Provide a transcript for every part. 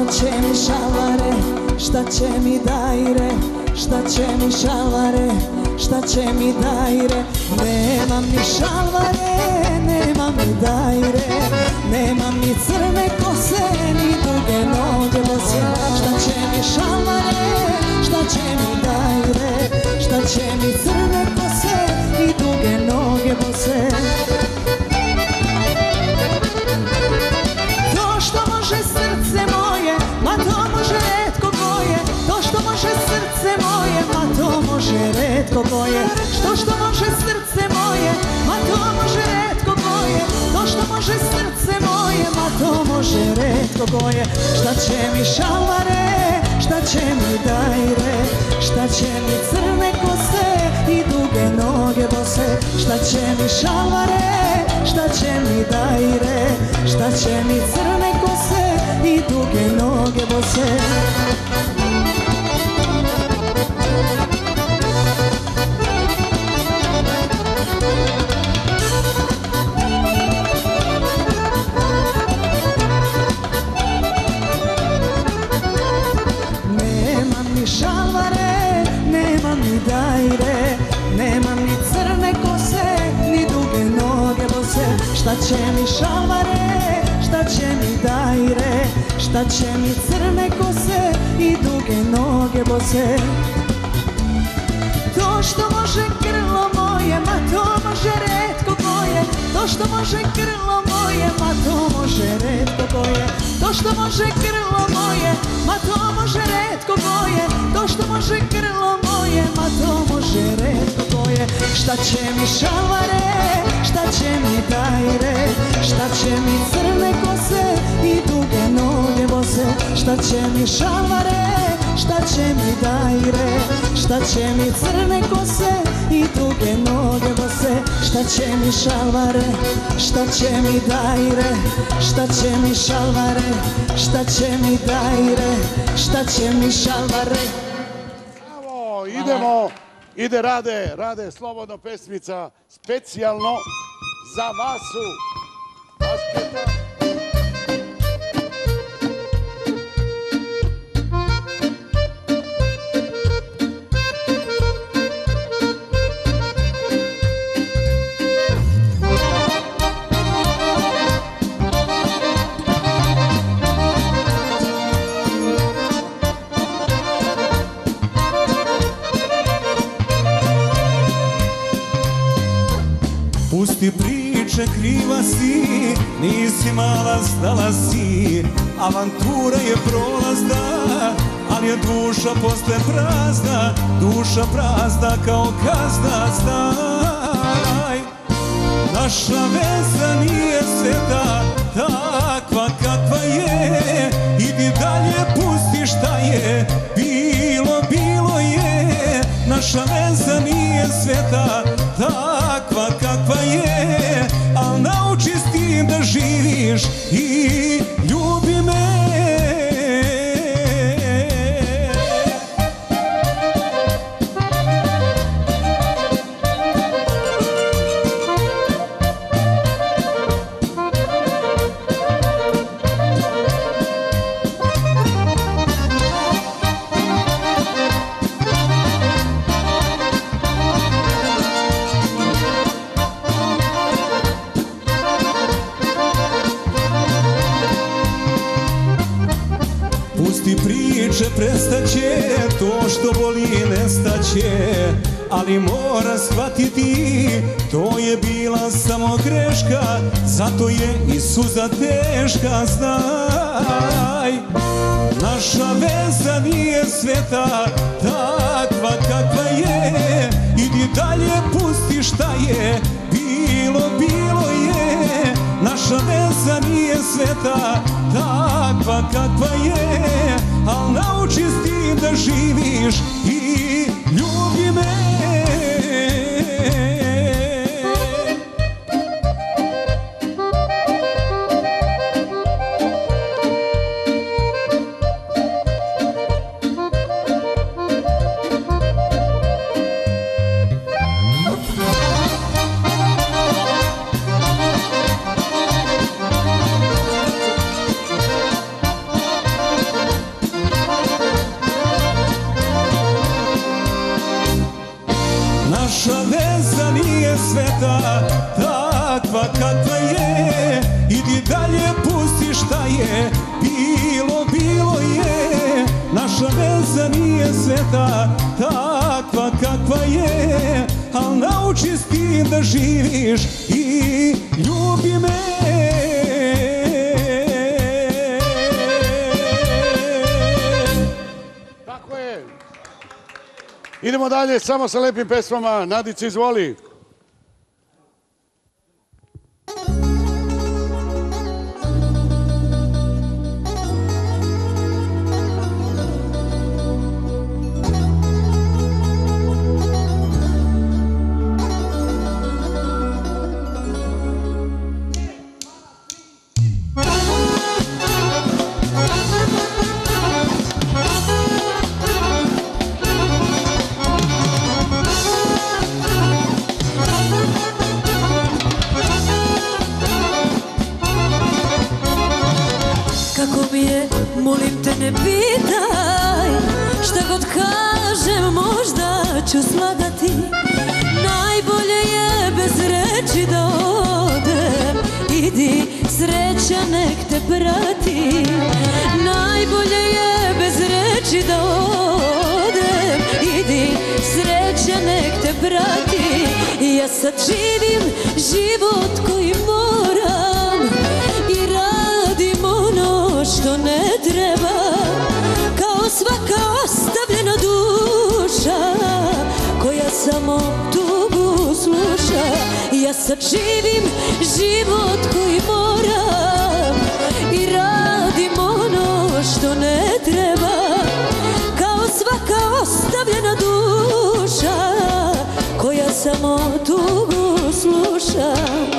će mi šalvare, šta će mi dajre, šta će mi šalvare, šta će mi dajre. Nemam ni šalvare, nemam ni dajre, nemam ni crne kose, ni duge noge bose. Šta će mi šalvare, šta će mi dajre, šta će mi crne kose, ni duge noge bose. To što može srce moje, ma to može retko koje. To što može srce moje, ma to može retko koje. Što može srce moje, ma to može retko koje. To što može srce moje, ma to može retko koje. Šta će mi šalvare, šta će mi dajre, šta će mi crne kose i duge noge bose. Šta će mi šalvare, šta će mi dajre, šta će mi crne kose i duge noge bose. Nemam ni šalvare, nemam ni dajre, nemam ni crne kose, ni duge noge bose. Šta će mi šalvare, šta će mi dajre, šta će mi crne kose i duge noge bose. To što može grlo moje, ma to može retko koje. To što može grlo moje, ma to može retko koje. To što može grlo moje, ma to može retko koje. To što može grlo moje, ma to može retko koje. Šta će mi šalvare, šta će mi dajre, šta će mi crne kose i duge noge bose. Šta će mi šalvare, šta će mi dajre, šta će mi crne kose i duge noge bose. Šta će mi šalvare, šta će mi dajre, šta će mi šalvare, šta će mi dajre, šta će mi šalvare. Bravo, idemo, rade slobodno pesmica specijalno za Vasu Basketa. Pusti priče, kriva si, nisi mala, stala si. Avantura je prolazna, ali je duša posle prazna. Duša prazna kao kazna, znaj. Naša veza nije sveta, takva kakva je. Idi dalje, pusti šta je, bilo, bilo je. Naša veza nije sveta, takva kakva je. Al nauči s tim da živiš i ljubi me. Pusti priče, prestaće, to što boli nestaće. Ali mora shvatiti, to je bila samo greška. Zato je i suza teška, znaj. Naša veza nije sveta, takva kakva je. Idi dalje, pusti šta je, bilo, bilo je. Naša veza nije sveta, takva kakva je. Al nauči s tim da živiš i ljubi me. takva kakva je, idi dalje, pusti šta je, bilo, bilo je. Naša veza nije sveta, takva kakva je, al nauči s tim da živiš i ljubi me. Tako je. Idemo dalje, samo sa lepim pesmama. Nadica, izvoli. Molim te ne pitaj, šta god kažem možda ću slagati. Najbolje je bez reči da odem, idi sreća nek te prati. Najbolje je bez reči da odem, idi sreća nek te prati. Ja sad živim život koji moram i radim ono što ne treba, kao svaka ostavljena duša koja samo tugu sluša. Ja sad živim život koji moram i radim ono što ne treba, kao svaka ostavljena duša koja samo tugu sluša.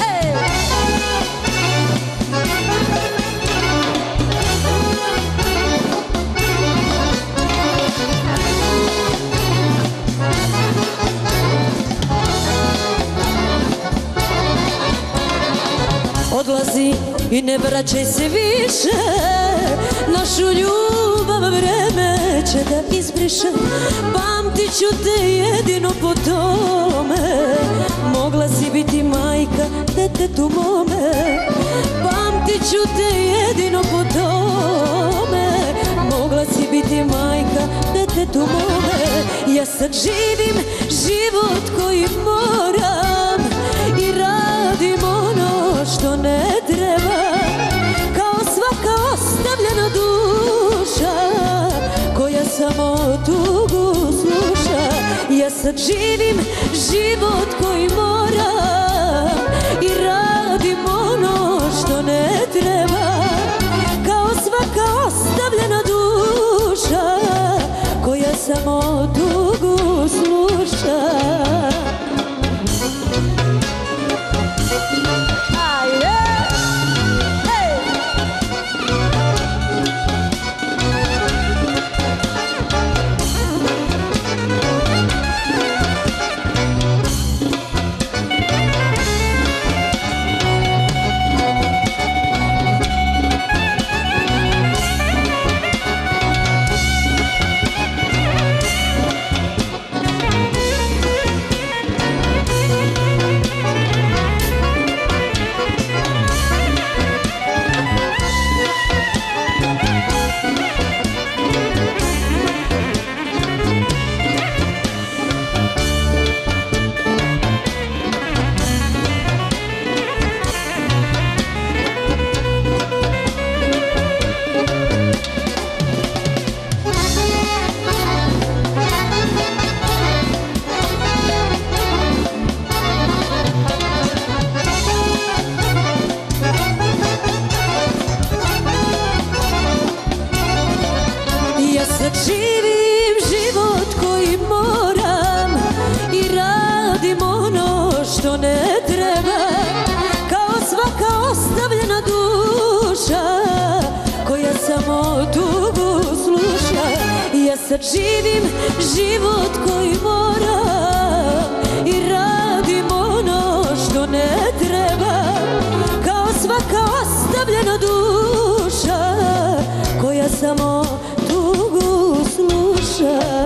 Odlazi i ne vraćaj se više, našu ljubav vreme će da izbriše. Pamtit ću te jedino po tome, mogla si biti majka detetu mome. Pamtit ću te jedino po tome, mogla si biti majka detetu mome. Ja sad živim život koji moram i radim ono što ne treba, kao svaka ostavljena duša koja samo tugu sluša. Ja sad živim život koji moram i radim ono što ne treba, kao svaka ostavljena duša koja samo tugu sluša. Sad živim život koji moram i radim ono što ne treba, kao svaka ostavljena duša koja samo tugu sluša.